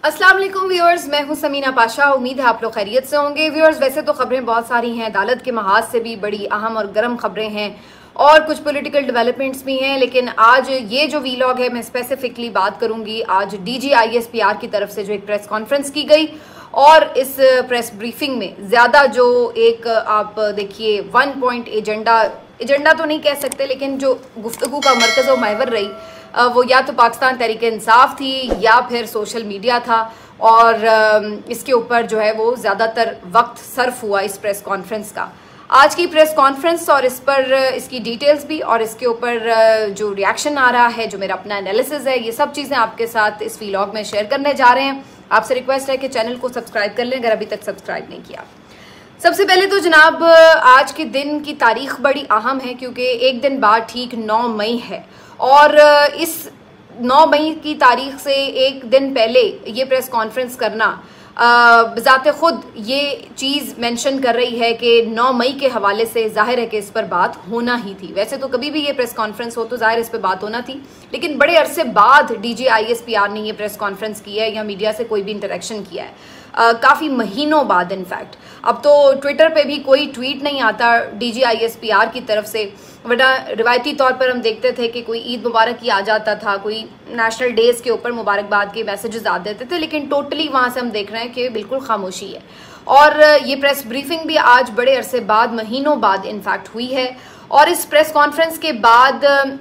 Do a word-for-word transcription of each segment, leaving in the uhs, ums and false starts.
अस्सलाम वालेकुम व्यूअर्स, मैं हूं समीना पाशा। उम्मीद है आप लोग खैरियत से होंगे। व्यूअर्स, वैसे तो खबरें बहुत सारी हैं, अदालत के महाज से भी बड़ी अहम और गर्म खबरें हैं और कुछ पॉलिटिकल डेवलपमेंट्स भी हैं, लेकिन आज ये जो वीलॉग है मैं स्पेसिफिकली बात करूंगी आज डीजी आईएसपीआर की तरफ से जो एक प्रेस कॉन्फ्रेंस की गई और इस प्रेस ब्रीफिंग में ज़्यादा जो एक आप देखिए वन पॉइंट एजेंडा एजेंडा तो नहीं कह सकते, लेकिन जो गुफ्तगू का मरकज़ व महवर रही वो या तो पाकिस्तान तहरीक इंसाफ थी या फिर सोशल मीडिया था, और इसके ऊपर जो है वो ज़्यादातर वक्त सर्फ हुआ इस प्रेस कॉन्फ्रेंस का। आज की प्रेस कॉन्फ्रेंस और इस पर इसकी डिटेल्स भी और इसके ऊपर जो रिएक्शन आ रहा है, जो मेरा अपना एनालिसिस है, ये सब चीज़ें आपके साथ इस व्लॉग में शेयर करने जा रहे हैं। आपसे रिक्वेस्ट है कि चैनल को सब्सक्राइब कर लें अगर अभी तक सब्सक्राइब नहीं किया। सबसे पहले तो जनाब आज के दिन की तारीख बड़ी अहम है क्योंकि एक दिन बाद ठीक नौ मई है और इस नौ मई की तारीख से एक दिन पहले ये प्रेस कॉन्फ्रेंस करना बज़ाते खुद ये चीज़ मेंशन कर रही है कि नौ मई के हवाले से जाहिर है कि इस पर बात होना ही थी। वैसे तो कभी भी ये प्रेस कॉन्फ्रेंस हो तो जाहिर इस पर बात होना थी, लेकिन बड़े अरसे बाद डीजी आईएसपीआर ने ये प्रेस कॉन्फ्रेंस की है या मीडिया से कोई भी इंटरेक्शन किया है, काफ़ी महीनों बाद। इनफैक्ट अब तो ट्विटर पे भी कोई ट्वीट नहीं आता डीजी आईएसपीआर की तरफ से, वरना रिवायती तौर पर हम देखते थे कि कोई ईद मुबारक की आ जाता था, कोई नेशनल डेज के ऊपर मुबारकबाद के मैसेजेस आ देते थे, लेकिन टोटली वहाँ से हम देख रहे हैं कि बिल्कुल खामोशी है। और ये प्रेस ब्रीफिंग भी आज बड़े अरसे बाद, महीनों बाद इनफैक्ट हुई है। और इस प्रेस कॉन्फ्रेंस के बाद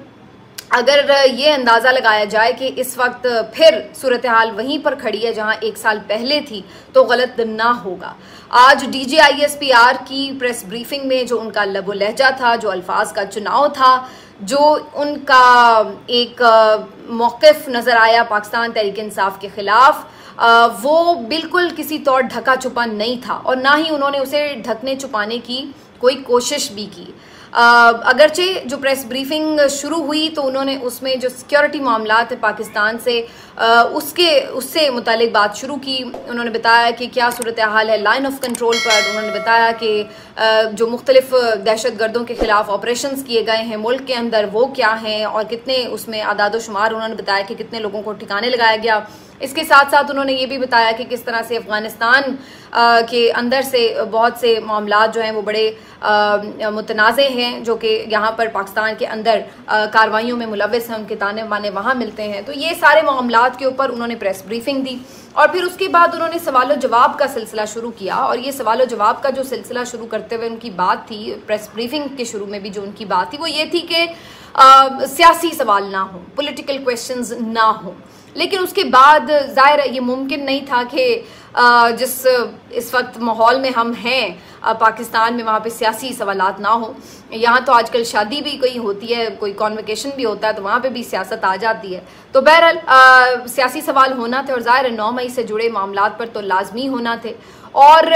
अगर ये अंदाज़ा लगाया जाए कि इस वक्त फिर सूरत हाल वहीं पर खड़ी है जहां एक साल पहले थी तो गलत ना होगा। आज डीजी आईएसपीआर की प्रेस ब्रीफिंग में जो उनका लबो लहजा था, जो अल्फाज का चुनाव था, जो उनका एक मौक़िफ़ नज़र आया पाकिस्तान तहरीक इंसाफ के ख़िलाफ़, वो बिल्कुल किसी तौर ढका छुपा नहीं था और ना ही उन्होंने उसे ढकने छुपाने की कोई कोशिश भी की। Uh, अगरचे जो प्रेस ब्रीफिंग शुरू हुई तो उन्होंने उसमें जो सिक्योरिटी मामलात है पाकिस्तान से uh, उसके उससे मुतालिक बात शुरू की। उन्होंने बताया कि क्या सूरत हाल है लाइन ऑफ कंट्रोल पर। उन्होंने बताया कि uh, जो मुख्तलिफ दहशत गर्दों के खिलाफ ऑपरेशंस किए गए हैं मुल्क के अंदर वो क्या हैं और कितने उसमें आदाद शुमार उन्होंने बताया कि कितने लोगों को ठिकाने लगाया गया। इसके साथ साथ उन्होंने ये भी बताया कि किस तरह से अफ़गानिस्तान के अंदर से बहुत से मामलात जो हैं वो बड़े मुतनाज़े हैं, जो कि यहाँ पर पाकिस्तान के अंदर कार्रवाइयों में मुलव्वस हैं, उनके ताने बाने वहाँ मिलते हैं। तो ये सारे मामलात के ऊपर उन्होंने प्रेस ब्रीफिंग दी और फिर उसके बाद उन्होंने सवाल जवाब का सिलसिला शुरू किया। और ये सवाल जवाब का जो सिलसिला शुरू करते हुए उनकी बात थी, प्रेस ब्रीफिंग के शुरू में भी जो उनकी बात थी वो ये थी कि सियासी सवाल ना हो, पॉलिटिकल क्वेश्चंस ना हो। लेकिन उसके बाद ज़ाहिर है ये मुमकिन नहीं था कि जिस इस वक्त माहौल में हम हैं पाकिस्तान में, वहाँ पे सियासी सवालात ना हो। यहाँ तो आजकल शादी भी कोई होती है, कोई कॉन्वोकेशन भी होता है तो वहाँ पे भी सियासत आ जाती है। तो बहरहाल सियासी सवाल होना थे और ज़ाहिर है नौ मई से जुड़े मामलात पर तो लाजमी होना थे। और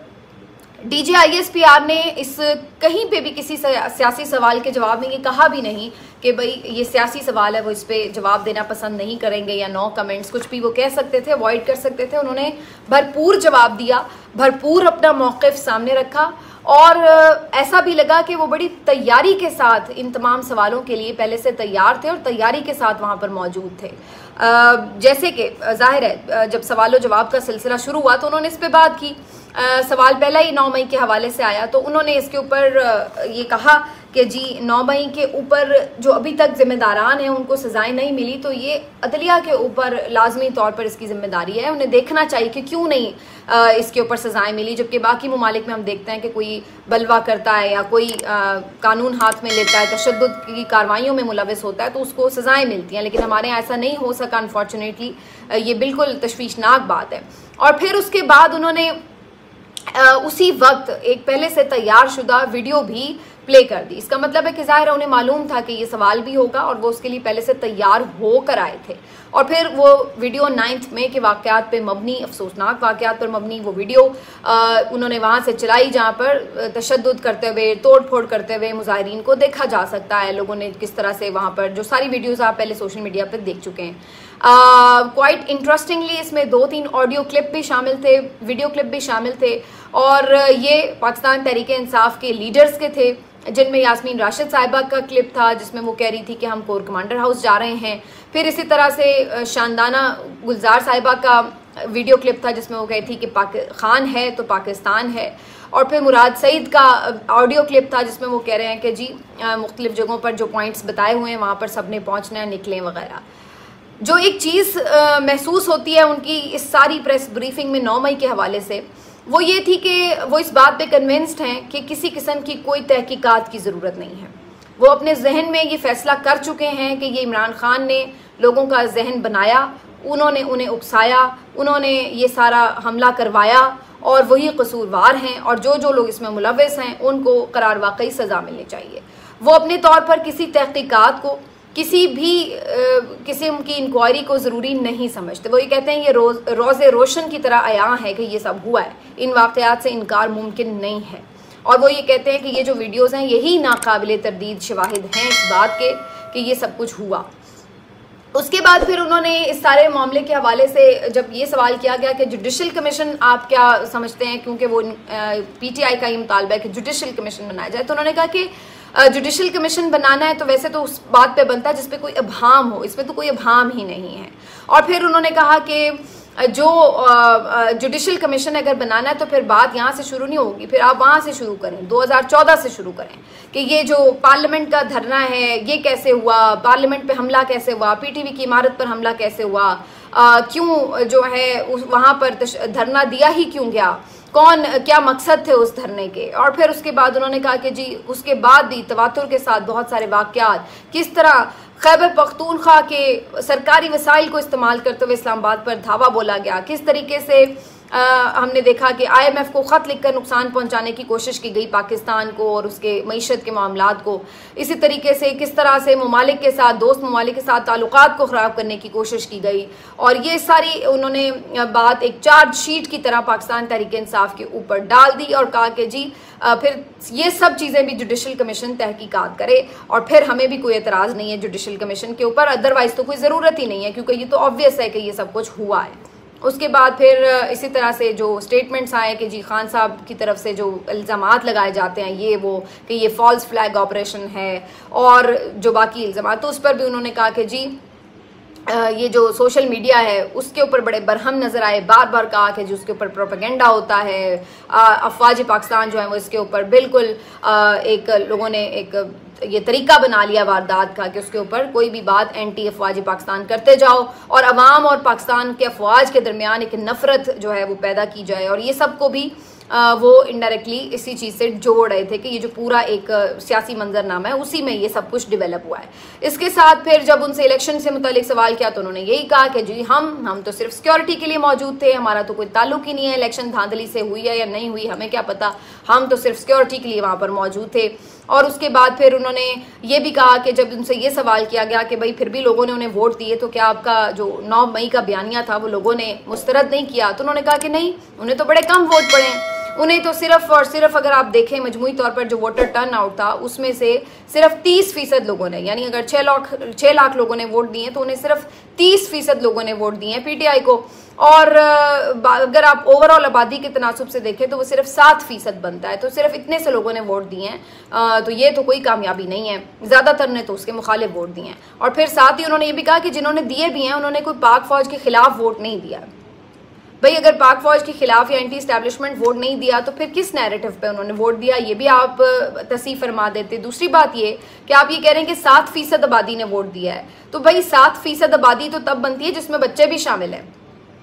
डीजी आईएसपीआर ने इस कहीं पे भी किसी सियासी सवाल के जवाब में ये कहा भी नहीं कि भाई ये सियासी सवाल है, वो इस पे जवाब देना पसंद नहीं करेंगे या नो कमेंट्स, कुछ भी वो कह सकते थे, अवॉइड कर सकते थे। उन्होंने भरपूर जवाब दिया, भरपूर अपना मौक़िफ़ सामने रखा और ऐसा भी लगा कि वो बड़ी तैयारी के साथ इन तमाम सवालों के लिए पहले से तैयार थे और तैयारी के साथ वहाँ पर मौजूद थे। जैसे कि ज़ाहिर है जब सवाल जवाब का सिलसिला शुरू हुआ तो उन्होंने इस पर बात की। आ, सवाल पहला ही नौ मई के हवाले से आया तो उन्होंने इसके ऊपर ये कहा कि जी नौ मई के ऊपर जो अभी तक जिम्मेदारान हैं उनको सजाएं नहीं मिली, तो ये अदलिया के ऊपर लाजमी तौर पर इसकी जिम्मेदारी है, उन्हें देखना चाहिए कि क्यों नहीं आ, इसके ऊपर सजाएं मिली। जबकि बाकी ममालिक में हम देखते हैं कि कोई बलवा करता है या कोई आ, कानून हाथ में लेता है, तशद्दुद की कार्रवाइयों में मुलव्वस होता है तो उसको सजाएँ मिलती हैं, लेकिन हमारे यहाँ ऐसा नहीं हो सका अनफॉर्चुनेटली। ये बिल्कुल तशवीशनाक बात है। और फिर उसके बाद उन्होंने आ, उसी वक्त एक पहले से तैयार शुदा वीडियो भी प्ले कर दी। इसका मतलब है कि ज़ाहिर है उन्हें मालूम था कि ये सवाल भी होगा और वो उसके लिए पहले से तैयार होकर आए थे। और फिर वो वीडियो नाइन्थ मई के वाक़यात पे मबनी, अफसोसनाक वाक़यात पर मबनी वो वीडियो आ, उन्होंने वहाँ से चलाई जहाँ पर तशद्दुद करते हुए, तोड़ फोड़ करते हुए मुजाहिरीन को देखा जा सकता है। लोगों ने किस तरह से वहाँ पर जो सारी वीडियोज़ आप पहले सोशल मीडिया पर देख चुके हैं। क्वाइट इंटरेस्टिंगली इसमें दो तीन ऑडियो क्लिप भी शामिल थे, वीडियो क्लिप भी शामिल थे और ये पाकिस्तान तहरीक इंसाफ के लीडर्स के थे, जिनमें यास्मीन राशिद साहिबा का क्लिप था जिसमें वो कह रही थी कि हम कोर कमांडर हाउस जा रहे हैं। फिर इसी तरह से शानदाना गुलजार साहिबा का वीडियो क्लिप था जिसमें वो कही थी कि पाक खान है तो पाकिस्तान है, और फिर मुराद सईद का ऑडियो क्लिप था जिसमें वो कह रहे हैं कि जी मुख्तलिफ जगहों पर जो पॉइंट्स बताए हुए हैं वहाँ पर सब ने पहुँचना है, निकलें वगैरह। जो एक चीज़ महसूस होती है उनकी इस सारी प्रेस ब्रीफिंग में नौ मई के हवाले से, वो ये थी कि वो इस बात पे कन्विंस्ड हैं कि किसी किस्म की कोई तहकीकात की ज़रूरत नहीं है। वो अपने जहन में ये फैसला कर चुके हैं कि ये इमरान खान ने लोगों का जहन बनाया, उन्होंने उन्हें उकसाया, उन्होंने ये सारा हमला करवाया और वही कसूरवार हैं, और जो जो लोग इसमें मुलव्वस हैं उनको करार वाकई सज़ा मिलनी चाहिए। वो अपने तौर पर किसी तहकीकात को, किसी भी किस्म की इंक्वायरी को ज़रूरी नहीं समझते। वो ये कहते हैं ये रोज़ रोज़े रोशन की तरह आया है कि ये सब हुआ है, इन वाक़यात से इनकार मुमकिन नहीं है। और वो ये कहते हैं कि ये जो वीडियोज़ हैं यही नाकाबिले तरदीद शवाहिद हैं इस बात के कि ये सब कुछ हुआ। उसके बाद फिर उन्होंने इस सारे मामले के हवाले से जब ये सवाल किया गया कि जुडिशल कमीशन आप क्या समझते हैं, क्योंकि वो पीटीआई का ये मुतालबा है कि जुडिशल कमीशन बनाया जाए, तो उन्होंने कहा कि जुडिशल कमीशन बनाना है तो वैसे तो उस बात पे बनता है जिस पे कोई अभाम हो, इसमें तो कोई अभाम ही नहीं है। और फिर उन्होंने कहा कि जो जुडिशल कमीशन अगर बनाना है तो फिर बात यहाँ से शुरू नहीं होगी, फिर आप वहाँ से शुरू करें, दो हज़ार चौदह से शुरू करें कि ये जो पार्लियामेंट का धरना है ये कैसे हुआ, पार्लियामेंट पे हमला कैसे हुआ, पीटीवी की इमारत पर हमला कैसे हुआ, आ, क्यों जो है उस वहाँ पर धरना दिया ही क्यों गया, कौन क्या मकसद थे उस धरने के। और फिर उसके बाद उन्होंने कहा कि जी उसके बाद भी तवातुर के साथ बहुत सारे वाक़यात, किस तरह खैबर पख्तूनख्वा के सरकारी वसाइल को इस्तेमाल करते हुए इस्लामाबाद पर धावा बोला गया, किस तरीके से आ, हमने देखा कि आई एम एफ को ख़त लिखकर नुकसान पहुंचाने की कोशिश की गई पाकिस्तान को और उसके मईशत के मामलात को, इसी तरीके से किस तरह से ममालिक के साथ, दोस्त ममालिक के साथ ताल्लुकात को ख़राब करने की कोशिश की गई। और ये सारी उन्होंने बात एक चार्ज शीट की तरह पाकिस्तान तहरीक इंसाफ के ऊपर डाल दी और कहा कि जी आ, फिर ये सब चीज़ें भी जुडिशल कमीशन तहकीकात करे, और फिर हमें भी कोई एतराज़ नहीं है जुडिशल कमीशन के ऊपर, अदरवाइज़ तो कोई ज़रूरत ही नहीं है क्योंकि ये तो ऑब्वियस है कि ये सब कुछ हुआ है। उसके बाद फिर इसी तरह से जो स्टेटमेंट्स आए कि जी खान साहब की तरफ से जो इल्ज़ामात लगाए जाते हैं ये वो कि ये फॉल्स फ्लैग ऑपरेशन है, और जो बाकी इल्ज़ामात तो उस पर भी उन्होंने कहा कि जी ये जो सोशल मीडिया है उसके ऊपर बड़े बरहम नज़र आए, बार बार कहा कि जो उसके ऊपर प्रोपेगेंडा होता है, अफवाज पाकिस्तान जो है वो इसके ऊपर बिल्कुल एक लोगों ने एक ये तरीका बना लिया वारदात का कि उसके ऊपर कोई भी बात एंटी अफवाज पाकिस्तान करते जाओ और अवाम और पाकिस्तान के अफवाज के दरमियान एक नफरत जो है वो पैदा की जाए। और ये सब को भी आ, वो इनडायरेक्टली इसी चीज़ से जोड़ रहे थे कि ये जो पूरा एक सियासी मंजरनामा है उसी में ये सब कुछ डेवलप हुआ है। इसके साथ फिर जब उनसे इलेक्शन से मुतालिक सवाल किया तो उन्होंने यही कहा कि जी हम हम तो सिर्फ सिक्योरिटी के लिए मौजूद थे, हमारा तो कोई ताल्लुक ही नहीं है, इलेक्शन धांधली से हुई है या नहीं हुई हमें क्या पता, हम तो सिर्फ सिक्योरिटी के लिए वहाँ पर मौजूद थे। और उसके बाद फिर उन्होंने ये भी कहा कि जब उनसे ये सवाल किया गया कि भाई फिर भी लोगों ने उन्हें वोट दिए तो क्या आपका जो नौ मई का बयानिया था वो लोगों ने मुस्तरद नहीं किया, तो उन्होंने कहा कि नहीं, उन्हें तो बड़े कम वोट पड़े, उन्हें तो सिर्फ और सिर्फ अगर आप देखें मजमूई तौर पर जो वोटर टर्न आउट था उसमें से सिर्फ तीस फीसद लोगों ने, यानी अगर छः लाख छः लाख लोगों ने वोट दिए तो उन्हें सिर्फ तीस फीसद लोगों ने वोट दिए हैं पीटीआई को, और अगर आप ओवरऑल आबादी के तनासुब से देखें तो वो सिर्फ सात फीसद बनता है, तो सिर्फ इतने से लोगों ने वोट दिए हैं, तो ये तो कोई कामयाबी नहीं है, ज़्यादातर ने तो उसके मुखालिफ वोट दिए हैं। और फिर साथ ही उन्होंने ये भी कहा कि जिन्होंने दिए भी हैं उन्होंने कोई पाक फौज के खिलाफ वोट नहीं दिया। भाई अगर पाक फौज के खिलाफ या एंटी इस्टेब्लिशमेंट वोट नहीं दिया तो फिर किस नैरेटिव पे उन्होंने वोट दिया, ये भी आप तस्सीह फरमा देते। दूसरी बात ये कि आप ये कह रहे हैं कि सात फीसद आबादी ने वोट दिया है, तो भाई सात फीसद आबादी तो तब बनती है जिसमें बच्चे भी शामिल हैं।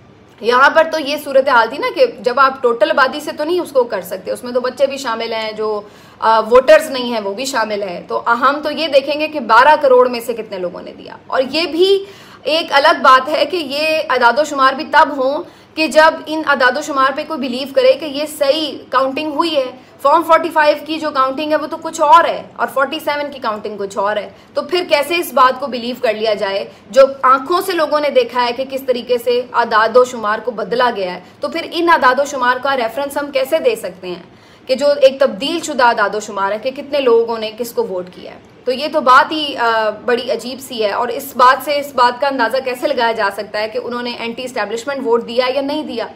यहाँ पर तो ये सूरत हाल थी ना कि जब आप टोटल आबादी से तो नहीं उसको कर सकते, उसमें तो बच्चे भी शामिल हैं, जो आ, वोटर्स नहीं हैं वो भी शामिल हैं, तो हम तो ये देखेंगे कि बारह करोड़ में से कितने लोगों ने दिया। और ये भी एक अलग बात है कि ये अदादोशुमार भी तब हों कि जब इन अदादोशुमार पे कोई बिलीव करे कि ये सही काउंटिंग हुई है। फॉर्म पैंतालीस की जो काउंटिंग है वो तो कुछ और है और सैंतालीस की काउंटिंग कुछ और है, तो फिर कैसे इस बात को बिलीव कर लिया जाए जो आंखों से लोगों ने देखा है कि किस तरीके से अदादोशुमार को बदला गया है, तो फिर इन अदादोशुमार का रेफरेंस हम कैसे दे सकते हैं कि जो एक तब्दील शुदा अदादोशुमार है कि कितने लोगों ने किसको वोट किया है। तो ये तो बात ही बड़ी अजीब सी है, और इस बात से इस बात का अंदाज़ा कैसे लगाया जा सकता है कि उन्होंने एंटी इस्टेब्लिशमेंट वोट दिया या नहीं दिया।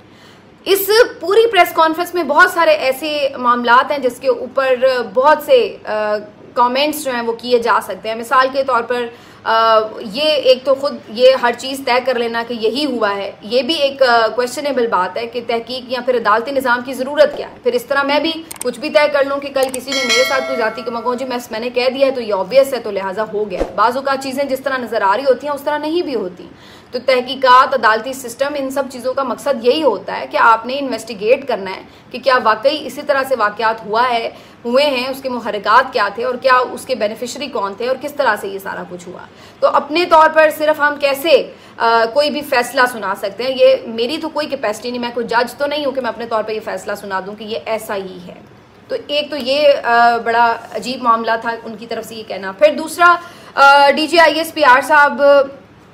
इस पूरी प्रेस कॉन्फ्रेंस में बहुत सारे ऐसे मामलात हैं जिसके ऊपर बहुत से कमेंट्स जो हैं वो किए जा सकते हैं। मिसाल के तौर पर आ, ये एक तो खुद ये हर चीज़ तय कर लेना कि यही हुआ है, ये भी एक क्वेश्चनेबल बात है कि तहकीक या फिर अदालती निज़ाम की ज़रूरत क्या है। फिर इस तरह मैं भी कुछ भी तय कर लूँ कि कल किसी ने मेरे साथ कोई जाती को मगो जी मैं मैंने कह दिया है तो ये ऑब्वियस है तो लिहाजा हो गया। बाज़ औक़ात चीज़ें जिस तरह नज़र आ रही होती हैं उस तरह नहीं भी होती। तो तहकीकात, अदालती सिस्टम, इन सब चीज़ों का मकसद यही होता है कि आपने इन्वेस्टिगेट करना है कि क्या वाकई इसी तरह से वाक़यात हुआ है हुए हैं, उसके मुहर्रिकात क्या थे और क्या उसके बेनिफिशरी कौन थे और किस तरह से ये सारा कुछ हुआ। तो अपने तौर पर सिर्फ हम कैसे आ, कोई भी फैसला सुना सकते हैं, ये मेरी तो कोई कैपेसिटी नहीं, मैं कोई जज तो नहीं हूँ कि मैं अपने तौर पर ये फैसला सुना दूँ कि ये ऐसा ही है। तो एक तो ये आ, बड़ा अजीब मामला था उनकी तरफ से ये कहना। फिर दूसरा, D G I S P R साहब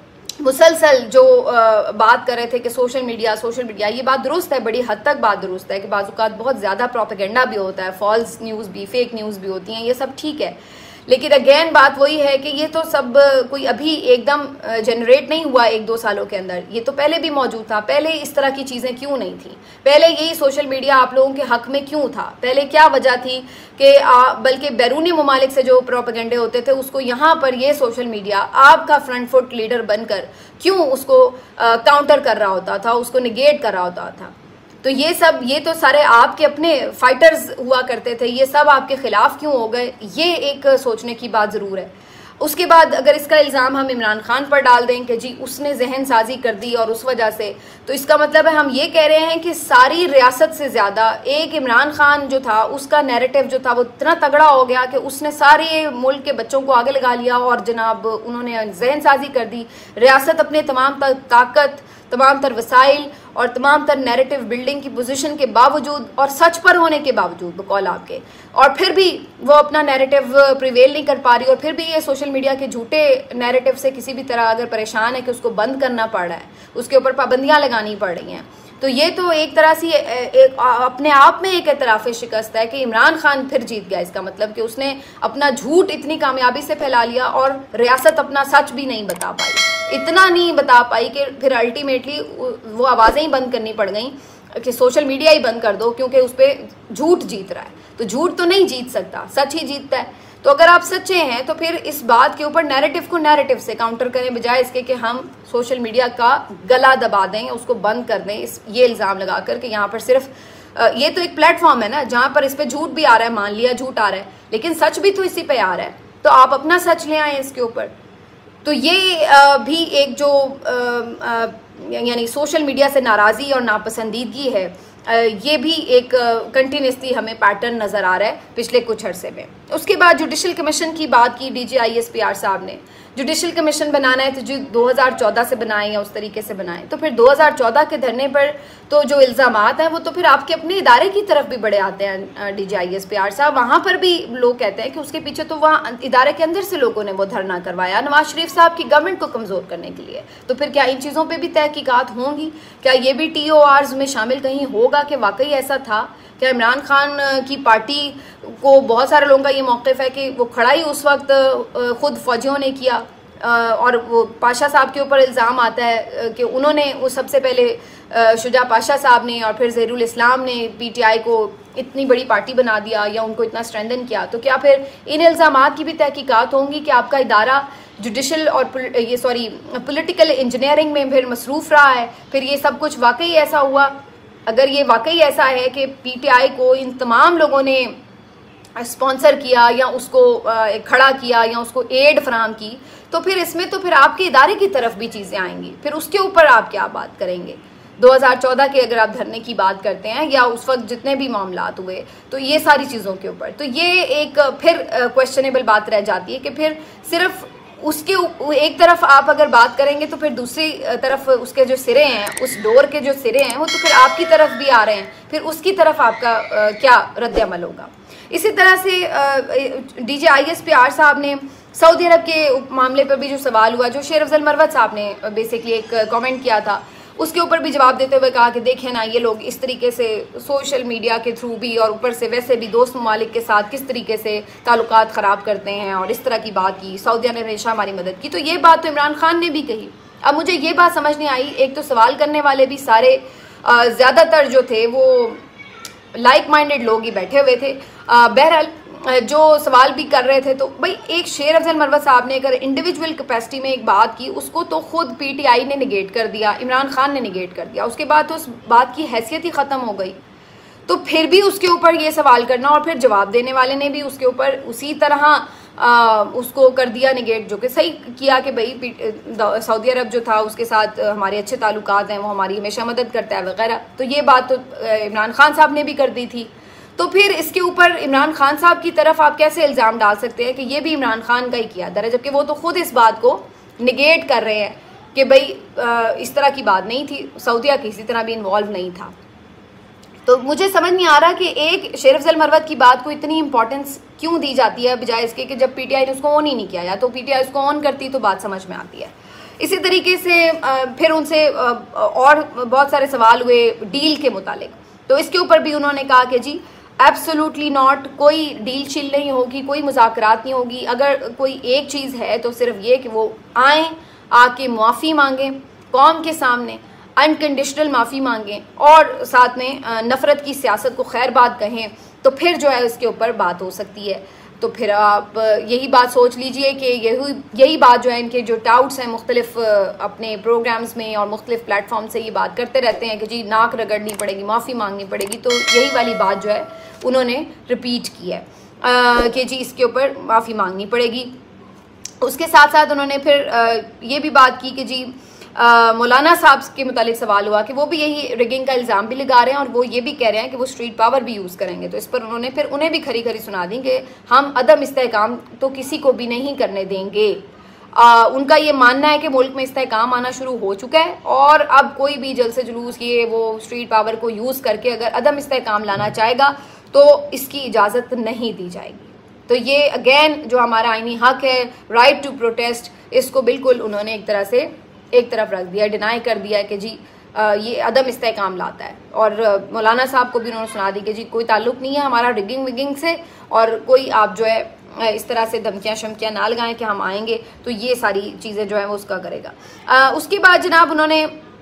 मुसलसल जो आ, बात कर रहे थे कि सोशल मीडिया सोशल मीडिया ये बात दुरुस्त है, बड़ी हद तक बात दुरुस्त है कि बाज़-औक़ात बहुत ज़्यादा प्रोपेगेंडा भी होता है, फॉल्स न्यूज़ भी, फेक न्यूज़ भी होती हैं, ये सब ठीक है। लेकिन अगेन बात वही है कि ये तो सब कोई अभी एकदम जनरेट नहीं हुआ एक दो सालों के अंदर, ये तो पहले भी मौजूद था। पहले इस तरह की चीज़ें क्यों नहीं थी, पहले यही सोशल मीडिया आप लोगों के हक में क्यों था, पहले क्या वजह थी कि बल्कि बैरूनी ममालिक से जो प्रोपेगेंडे होते थे उसको यहाँ पर ये सोशल मीडिया आपका फ्रंट फुट लीडर बनकर क्यों उसको काउंटर कर रहा होता था, उसको निगेट कर रहा होता था। तो ये सब ये तो सारे आपके अपने फाइटर्स हुआ करते थे, ये सब आपके खिलाफ क्यों हो गए, ये एक सोचने की बात ज़रूर है। उसके बाद अगर इसका इल्ज़ाम हम इमरान खान पर डाल दें कि जी उसने जहन साजी कर दी और उस वजह से, तो इसका मतलब है हम ये कह रहे हैं कि सारी रियासत से ज़्यादा एक इमरान खान जो था उसका नैरेटिव जो था वो इतना तगड़ा हो गया कि उसने सारे मुल्क के बच्चों को आगे लगा लिया और जनाब उन्होंने जहन साजी कर दी। रियासत अपने तमाम तर ताकत, तमाम तर वसाइल और तमाम तर नैरेटिव बिल्डिंग की पोजीशन के बावजूद और सच पर होने के बावजूद बकौल आपके, और फिर भी वो अपना नैरेटिव प्रिवेल नहीं कर पा रही, और फिर भी ये सोशल मीडिया के झूठे नैरेटिव से किसी भी तरह अगर परेशान है कि उसको बंद करना पड़ रहा है, उसके ऊपर पाबंदियां लगानी पड़ रही हैं। तो ये तो एक तरह से एक अपने आप में एक एतराफ़ शिकस्त है कि इमरान खान फिर जीत गया। इसका मतलब कि उसने अपना झूठ इतनी कामयाबी से फैला लिया और रियासत अपना सच भी नहीं बता पाई, इतना नहीं बता पाई कि फिर अल्टीमेटली वो आवाज़ें ही बंद करनी पड़ गई कि सोशल मीडिया ही बंद कर दो क्योंकि उस पर झूठ जीत रहा है। तो झूठ तो नहीं जीत सकता, सच ही जीतता है। तो अगर आप सच्चे हैं तो फिर इस बात के ऊपर नैरेटिव को नैरेटिव से काउंटर करें, बजाय इसके कि हम सोशल मीडिया का गला दबा दें, उसको बंद कर दें इस ये इल्ज़ाम लगा कर कि यहाँ पर सिर्फ ये तो एक प्लेटफॉर्म है ना जहाँ पर इस पर झूठ भी आ रहा है, मान लिया झूठ आ रहा है, लेकिन सच भी तो इसी पे आ रहा है, तो आप अपना सच ले आए इसके ऊपर। तो ये भी एक जो यानी सोशल मीडिया से नाराज़ी और नापसंदीदगी है, ये भी एक कंटिन्यूसली हमें पैटर्न नज़र आ रहा है पिछले कुछ अरसे में। उसके बाद जुडिशल कमीशन की बात की D G I S P R साहब ने। जुडिशल कमीशन बनाना है तो जो दो हज़ार चौदह से बनाएं या उस तरीके से बनाएं, तो फिर दो हज़ार चौदह के धरने पर तो जो इल्ज़ामात हैं वो तो फिर आपके अपने इदारे की तरफ भी बड़े आते हैं D G I S P R साहब। वहाँ पर भी लोग कहते हैं कि उसके पीछे तो वहाँ इदारे के अंदर से लोगों ने वो धरना करवाया नवाज शरीफ साहब की गवर्नमेंट को कमज़ोर करने के लिए। तो फिर क्या इन चीज़ों पर भी तहकीकात होंगी? क्या ये भी टी ओ आर्स में शामिल कहीं होगा कि वाकई ऐसा था? क्या इमरान खान की पार्टी को बहुत सारे लोगों का ये मौक़िफ़ है कि वो खड़ा ही उस वक्त खुद फौजियों ने किया, और वो पाशा साहब के ऊपर इल्ज़ाम आता है कि उन्होंने वो सबसे पहले शुजा पाशा साहब ने और फिर ज़हीरुल इस्लाम ने पी टी आई को इतनी बड़ी पार्टी बना दिया या उनको इतना स्ट्रेंथन किया। तो क्या फिर इन इल्ज़ामात की भी तहकीकात होंगी कि आपका इदारा जुडिशल और ये सॉरी पॉलिटिकल इंजीनियरिंग में फिर मसरूफ़ रहा है, फिर ये सब कुछ वाकई ऐसा हुआ? अगर ये वाकई ऐसा है कि पी टी आई को इन तमाम लोगों ने स्पॉन्सर किया या उसको खड़ा किया या उसको एड फराहम की, तो फिर इसमें तो फिर आपके इदारे की तरफ भी चीज़ें आएंगी, फिर उसके ऊपर आप क्या बात करेंगे? दो हज़ार चौदह के अगर आप धरने की बात करते हैं या उस वक्त जितने भी मामलात हुए, तो ये सारी चीज़ों के ऊपर तो ये एक फिर क्वेश्चनेबल बात रह जाती है कि फिर सिर्फ उसके एक तरफ आप अगर बात करेंगे तो फिर दूसरी तरफ उसके जो सिरे हैं, उस डोर के जो सिरे हैं वो तो फिर आपकी तरफ भी आ रहे हैं, फिर उसकी तरफ आपका आ, क्या रद्द अमल होगा? इसी तरह से D G I S P R साहब ने सऊदी अरब के मामले पर भी जो सवाल हुआ, जो शेर अफजल मरवत साहब ने बेसिकली एक कमेंट किया था, उसके ऊपर भी जवाब देते हुए कहा कि देखें ना, ये लोग इस तरीके से सोशल मीडिया के थ्रू भी और ऊपर से वैसे भी दोस्त ममालिक के साथ किस तरीके से ताल्लुकात ख़राब करते हैं, और इस तरह की बात की, सऊदिया ने हमेशा हमारी मदद की। तो ये बात तो इमरान खान ने भी कही। अब मुझे ये बात समझ नहीं आई, एक तो सवाल करने वाले भी सारे ज़्यादातर जो थे वो लाइक माइंडेड लोग ही बैठे हुए थे। बहरहाल जो सवाल भी कर रहे थे, तो भाई एक शेर अफजल मरवत साहब ने अगर इंडिविजुअल कैपेसिटी में एक बात की, उसको तो खुद पीटीआई ने निगेट कर दिया, इमरान खान ने निगेट कर दिया, उसके बाद तो उस बात की हैसियत ही ख़त्म हो गई। तो फिर भी उसके ऊपर ये सवाल करना और फिर जवाब देने वाले ने भी उसके ऊपर उसी तरह आ, उसको कर दिया निगेट, जो कि सही किया कि भाई सऊदी अरब जो था उसके साथ हमारे अच्छे ताल्लुकात हैं, वो हमारी हमेशा मदद करता है वगैरह। तो ये बात तो इमरान खान साहब ने भी कर दी थी। तो फिर इसके ऊपर इमरान खान साहब की तरफ आप कैसे इल्ज़ाम डाल सकते हैं कि ये भी इमरान खान का ही किया दर है, जबकि वो तो खुद इस बात को निगेट कर रहे हैं कि भाई इस तरह की बात नहीं थी, सऊदिया किसी तरह भी इन्वॉल्व नहीं था। तो मुझे समझ नहीं आ रहा कि एक शेर अफजल मरवत की बात को इतनी इंपॉर्टेंस क्यों दी जाती है, बजाय इसके कि जब पीटीआई ने उसको ऑन ही नहीं किया, या तो पीटीआई उसको ऑन करती तो बात समझ में आती है। इसी तरीके से फिर उनसे और बहुत सारे सवाल हुए डील के मुतालिक, तो इसके ऊपर भी उन्होंने कहा कि जी एब्सोल्युटली नॉट, कोई डील शील नहीं होगी, कोई मुज़ाकरात नहीं होगी। अगर कोई एक चीज़ है तो सिर्फ ये कि वो आएँ, आके मुआफ़ी मांगें कौम के सामने, अनकंडीशनल माफ़ी मांगें और साथ में नफ़रत की सियासत को खैर बात कहें, तो फिर जो है इसके ऊपर बात हो सकती है। तो फिर आप यही बात सोच लीजिए कि यही यही बात जो है, इनके जो टाउट्स हैं मुख्तलिफ अपने प्रोग्राम्स में और मुख्तलिफ प्लेटफॉर्म से ये बात करते रहते हैं कि जी नाक रगड़नी पड़ेगी, माफ़ी मांगनी पड़ेगी, तो यही वाली बात जो है उन्होंने रिपीट की है कि जी इसके ऊपर माफ़ी मांगनी पड़ेगी। उसके साथ साथ उन्होंने फिर आ, ये भी बात की कि जी मौलाना साहब के मुतालिक सवाल हुआ कि वो भी यही रिगिंग का इल्ज़ाम भी लगा रहे हैं और वो ये भी कह रहे हैं कि वो स्ट्रीट पावर भी यूज़ करेंगे। तो इस पर उन्होंने फिर उन्हें भी खरी खरी सुना दी कि हम अदम इस्तेहकाम तो किसी को भी नहीं करने देंगे। आ, उनका ये मानना है कि मुल्क में इस्तेहकाम आना शुरू हो चुका है और अब कोई भी जलसे जुलूस ये वो स्ट्रीट पावर को यूज़ करके अगर अदम इस्तेहकाम लाना चाहेगा तो इसकी इजाज़त नहीं दी जाएगी। तो ये अगेन जो हमारा आईनी हक है, राइट टू प्रोटेस्ट, इसको बिल्कुल उन्होंने एक तरह से एक तरफ रख दिया, डिनाई कर दिया कि जी आ, ये अदम इस्तेहकाम लाता है। और मौलाना साहब को भी उन्होंने सुना दी कि जी कोई ताल्लुक़ नहीं है हमारा रिगिंग विगिंग से, और कोई आप जो है इस तरह से धमकियाँ शमकियाँ ना लगाएं कि हम आएंगे तो ये सारी चीज़ें जो है वो उसका करेगा। आ, उसके बाद जनाब उन्होंने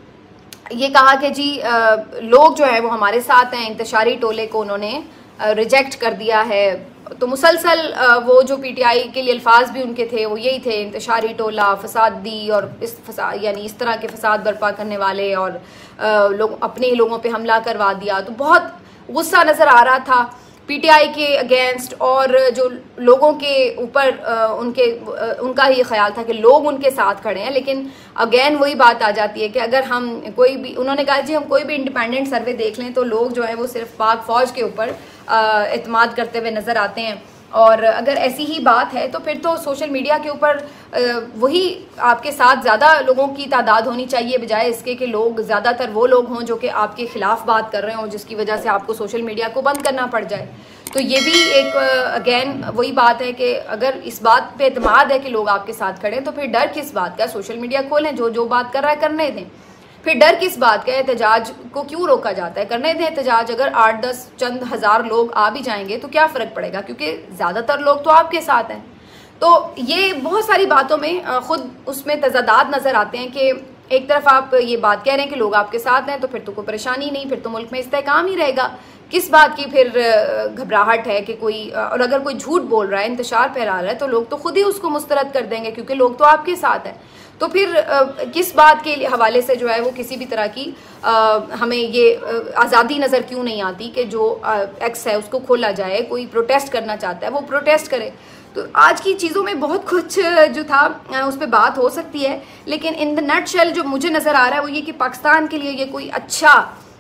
ये कहा कि जी आ, लोग जो है वो हमारे साथ हैं, इंतशारी टोले को उन्होंने रिजेक्ट कर दिया है। तो मुसलसल वो जो पीटीआई के लिए अल्फाज भी उनके थे वो यही थे, इंतशारी टोला, फसादी और इस फसाद यानी इस तरह के फसाद बर्पा करने वाले, और लोग अपने ही लोगों पे हमला करवा दिया। तो बहुत गुस्सा नज़र आ रहा था पीटीआई के अगेंस्ट, और जो लोगों के ऊपर उनके उनका ये ख्याल था कि लोग उनके साथ खड़े हैं। लेकिन अगेन वही बात आ जाती है कि अगर हम कोई भी, उन्होंने कहा जी हम कोई भी इंडिपेंडेंट सर्वे देख लें तो लोग जो है वो सिर्फ पाक फौज के ऊपर एतमाद करते हुए नज़र आते हैं। और अगर ऐसी ही बात है तो फिर तो सोशल मीडिया के ऊपर वही आपके साथ ज़्यादा लोगों की तादाद होनी चाहिए, बजाय इसके कि लोग ज़्यादातर वो लोग हों जो कि आपके ख़िलाफ़ बात कर रहे हों, जिसकी वजह से आपको सोशल मीडिया को बंद करना पड़ जाए। तो ये भी एक अगेन वही बात है कि अगर इस बात पे एतमाद है कि लोग आपके साथ खड़े हैं तो फिर डर किस बात का, सोशल मीडिया खोलें, जो जो बात कर रहा है करने दें। फिर डर किस बात का, एहतजाज को क्यों रोका जाता है, करने दें एहतजाज। अगर आठ दस चंद हज़ार लोग आ भी जाएंगे तो क्या फ़र्क पड़ेगा, क्योंकि ज़्यादातर लोग तो आपके साथ हैं। तो ये बहुत सारी बातों में ख़ुद उसमें तज़ादात नज़र आते हैं कि एक तरफ आप ये बात कह रहे हैं कि लोग आपके साथ हैं तो फिर तो कोई परेशानी नहीं, फिर तो मुल्क में इस्तेहकाम ही रहेगा। किस बात की फिर घबराहट है कि कोई, और अगर कोई झूठ बोल रहा है, इंतशार फैला रहा है, तो लोग तो खुद ही उसको मुस्तरद कर देंगे क्योंकि लोग तो आपके साथ हैं। तो फिर किस बात के हवाले से जो है वो किसी भी तरह की आ, हमें ये आज़ादी नज़र क्यों नहीं आती कि जो एक्स है उसको खोला जाए, कोई प्रोटेस्ट करना चाहता है वो प्रोटेस्ट करे। तो आज की चीज़ों में बहुत कुछ जो था उस पर बात हो सकती है, लेकिन इन द नटशेल जो मुझे नज़र आ रहा है वो ये कि पाकिस्तान के लिए ये कोई अच्छा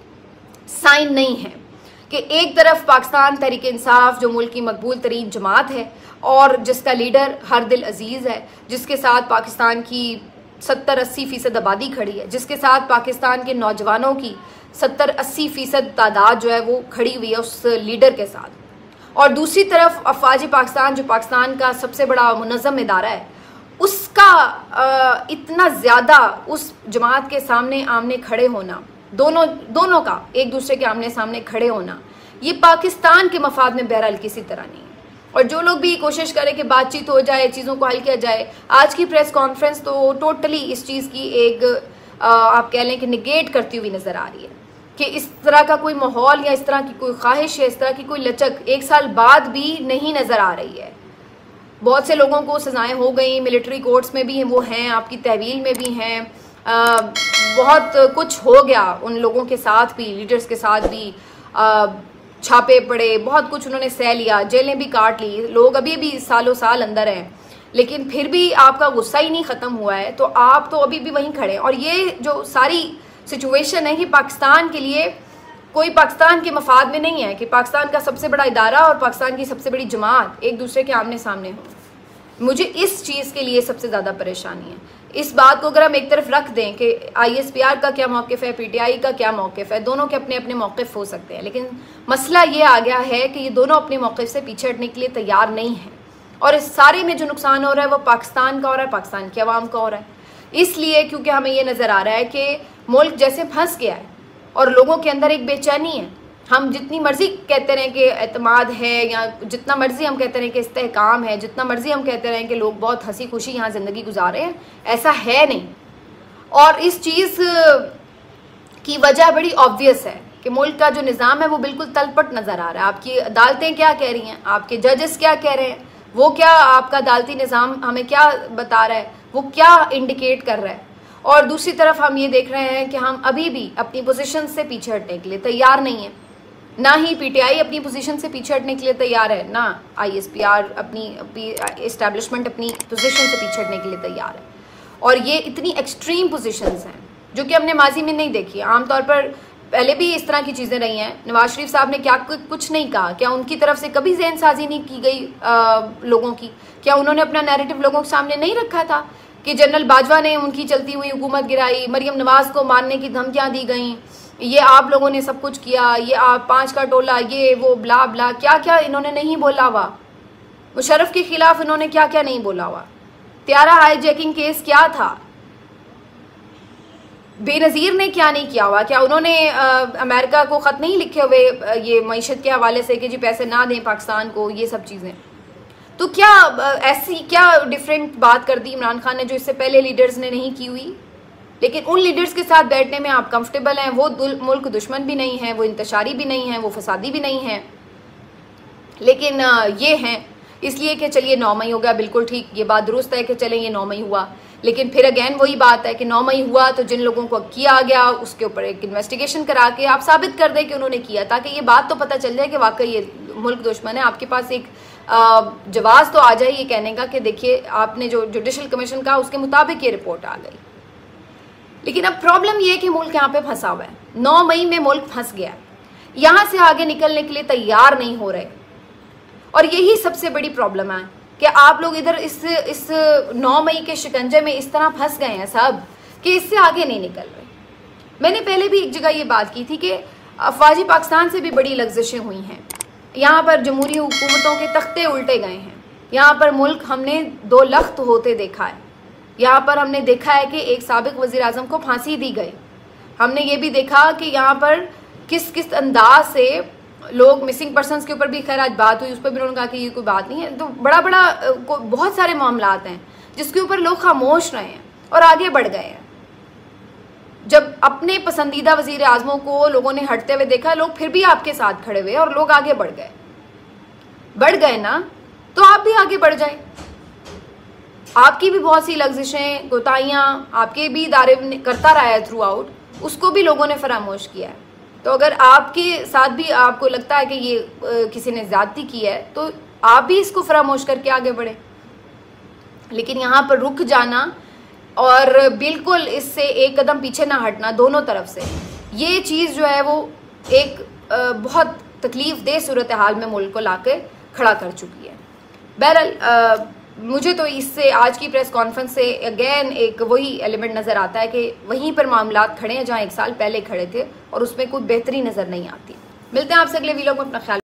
साइन नहीं है कि एक तरफ पाकिस्तान तहरीक इंसाफ जो मुल्क की मकबूल तरीन जमात है और जिसका लीडर हर दिल अजीज़ है, जिसके साथ पाकिस्तान की सत्तर अस्सी फ़ीसद आबादी खड़ी है, जिसके साथ पाकिस्तान के नौजवानों की सत्तर अस्सी फ़ीसद तादाद जो है वो खड़ी हुई है उस लीडर के साथ। और दूसरी तरफ अफवाज पाकिस्तान जो पाकिस्तान का सबसे बड़ा मुनज़्ज़म इदारा है, उसका आ, इतना ज़्यादा उस जमात के सामने आमने खड़े होना, दोनों दोनों का एक दूसरे के आमने सामने खड़े होना, ये पाकिस्तान के मफाद में बहरहाल किसी तरह नहीं है। और जो लोग भी कोशिश करें कि बातचीत हो जाए, चीज़ों को हल किया जाए, आज की प्रेस कॉन्फ्रेंस तो टोटली इस चीज़ की एक आ, आप कह लें कि निगेट करती हुई नज़र आ रही है। कि इस तरह का कोई माहौल या इस तरह की कोई ख्वाहिश या इस तरह की कोई लचक एक साल बाद भी नहीं नज़र आ रही है। बहुत से लोगों को सज़ाएं हो गई, मिलिट्री कोर्ट्स में भी वो हैं, आपकी तहवील में भी हैं, आ, बहुत कुछ हो गया उन लोगों के साथ भी, लीडर्स के साथ भी, आ, छापे पड़े, बहुत कुछ उन्होंने सह लिया, जेलें भी काट ली, लोग अभी भी सालों साल अंदर हैं, लेकिन फिर भी आपका गुस्सा ही नहीं ख़त्म हुआ है, तो आप तो अभी भी वहीं खड़े हैं। और ये जो सारी सिचुएशन है कि पाकिस्तान के लिए कोई पाकिस्तान के मफाद में नहीं है कि पाकिस्तान का सबसे बड़ा इदारा और पाकिस्तान की सबसे बड़ी जमात एक दूसरे के आमने सामने हो। मुझे इस चीज़ के लिए सबसे ज़्यादा परेशानी है। इस बात को अगर हम एक तरफ रख दें कि आई एस पी आर का क्या मौक़िफ़ है, पी टी आई का क्या मौक़िफ़ है, दोनों के अपने अपने मौक़िफ़ हो सकते हैं, लेकिन मसला ये आ गया है कि ये दोनों अपने मौक़िफ़ से पीछे हटने के लिए तैयार नहीं हैं। और इस सारे में जो नुकसान हो रहा है वो पाकिस्तान का हो रहा है, पाकिस्तान की आवाम का हो रहा है। इसलिए क्योंकि हमें ये नज़र आ रहा है कि मुल्क जैसे फंस गया है और लोगों के अंदर एक बेचैनी है। हम जितनी मर्जी कहते रहें कि एतमाद है, या जितना मर्जी हम कहते रहें कि इस्तेहकाम है, जितना मर्जी हम कहते रहें कि लोग बहुत हंसी खुशी यहाँ ज़िंदगी गुजार रहे हैं, ऐसा है नहीं। और इस चीज़ की वजह बड़ी ऑब्वियस है कि मुल्क का जो निज़ाम है वो बिल्कुल तलपट नज़र आ रहा है। आपकी अदालतें क्या कह रही हैं, आपके जजेस क्या कह रहे हैं, वो क्या आपका अदालती निज़ाम हमें क्या बता रहा है, वो क्या इंडिकेट कर रहा है। और दूसरी तरफ हम ये देख रहे हैं कि हम अभी भी अपनी पोजीशन से पीछे हटने के लिए तैयार नहीं है। ना ही पी टी आई अपनी पोजीशन से पीछे हटने के लिए तैयार है, ना आई एस पी आर अपनी इस्टेब्लिशमेंट अपनी पोजीशन से पीछे हटने के लिए तैयार है। और ये इतनी एक्सट्रीम पोजीशंस हैं जो कि हमने माजी में नहीं देखी। आमतौर पर पहले भी इस तरह की चीज़ें रही हैं। नवाज शरीफ साहब ने क्या कुछ नहीं कहा, क्या उनकी तरफ से कभी ज़हन साजी नहीं की गई आ, लोगों की? क्या उन्होंने अपना नैरेटिव लोगों के सामने नहीं रखा था कि जनरल बाजवा ने उनकी चलती हुई हुकूमत गिराई, मरियम नवाज को मारने की धमकियां दी गई, ये आप लोगों ने सब कुछ किया, ये आप पांच का टोला, ये वो ब्ला ब्ला, क्या क्या इन्होंने नहीं बोला हुआ? मुशर्रफ के खिलाफ इन्होंने क्या क्या नहीं बोला हुआ? त्यारा हाईजैकिंग केस क्या था? बेनज़ीर ने क्या नहीं किया हुआ? क्या उन्होंने अमेरिका को ख़त नहीं लिखे हुए ये मईशत के हवाले से कि जी पैसे ना दें पाकिस्तान को, ये सब चीज़ें? तो क्या ऐसी क्या डिफरेंट बात कर दी इमरान खान ने जो इससे पहले लीडर्स ने नहीं की हुई? लेकिन उन लीडर्स के साथ बैठने में आप कंफर्टेबल हैं। वो मुल्क दुश्मन भी नहीं है, वो इंतशारी भी नहीं है, वो फसादी भी नहीं है, लेकिन ये हैं इसलिए कि चलिए नौ मई हो गया, बिल्कुल ठीक, ये बात दुरुस्त है कि चलें ये नौ मई हुआ, लेकिन फिर अगेन वही बात है कि नौ मई हुआ तो जिन लोगों को किया गया उसके ऊपर एक इन्वेस्टिगेशन करा के आप साबित कर दें कि उन्होंने किया, ताकि ये बात तो पता चल जाए कि वाकई ये मुल्क दुश्मन है। आपके पास एक जवाब तो आ जाए ये कहने का कि देखिए आपने जो जुडिशल कमीशन कहा उसके मुताबिक ये रिपोर्ट आ गई। लेकिन अब प्रॉब्लम ये है कि मुल्क यहाँ पे फंसा हुआ है। नौ मई में मुल्क फंस गया, यहाँ से आगे निकलने के लिए तैयार नहीं हो रहे। और यही सबसे बड़ी प्रॉब्लम है कि आप लोग इधर इस इस नौ मई के शिकंजे में इस तरह फंस गए हैं सब कि इससे आगे नहीं निकल रहे। मैंने पहले भी एक जगह ये बात की थी कि अफवाजी पाकिस्तान से भी बड़ी लफ्ज़िशें हुई हैं। यहाँ पर जमहूरी हुकूमतों के तख्ते उल्टे गए हैं। यहाँ पर मुल्क हमने दो लख्त होते देखा है। यहाँ पर हमने देखा है कि एक साबिक वज़ीर आज़म को फांसी दी गई। हमने ये भी देखा कि यहाँ पर किस किस अंदाज से लोग मिसिंग पर्सनस के ऊपर भी खैर आज बात हुई, उस पर भी उन्होंने कहा कि ये कोई बात नहीं है। तो बड़ा बड़ा बहुत सारे मामलात हैं जिसके ऊपर लोग खामोश रहे हैं और आगे बढ़ गए हैं। जब अपने पसंदीदा वज़ीर आज़मों को लोगों ने हटते हुए देखा, लोग फिर भी आपके साथ खड़े हुए और लोग आगे बढ़ गए बढ़ गए ना, तो आप भी आगे बढ़ जाए। आपकी भी बहुत सी लफ्ज़िशें, कोताहियाँ आपके भी इदारे करता रहा है थ्रू आउट, उसको भी लोगों ने फरामोश किया है। तो अगर आपके साथ भी आपको लगता है कि ये आ, किसी ने ज़्यादती की है, तो आप भी इसको फरामोश करके आगे बढ़े। लेकिन यहाँ पर रुक जाना और बिल्कुल इससे एक कदम पीछे ना हटना दोनों तरफ से, ये चीज़ जो है वो एक आ, बहुत तकलीफ़ दे सूरत हाल में मुल्क को लाके खड़ा कर चुकी है। बहरहाल मुझे तो इससे आज की प्रेस कॉन्फ्रेंस से अगेन एक वही एलिमेंट नज़र आता है कि वहीं पर मामलात खड़े हैं जहाँ एक साल पहले खड़े थे और उसमें कोई बेहतरी नज़र नहीं आती। मिलते हैं आपसे अगले वीडियो में, अपना ख्याल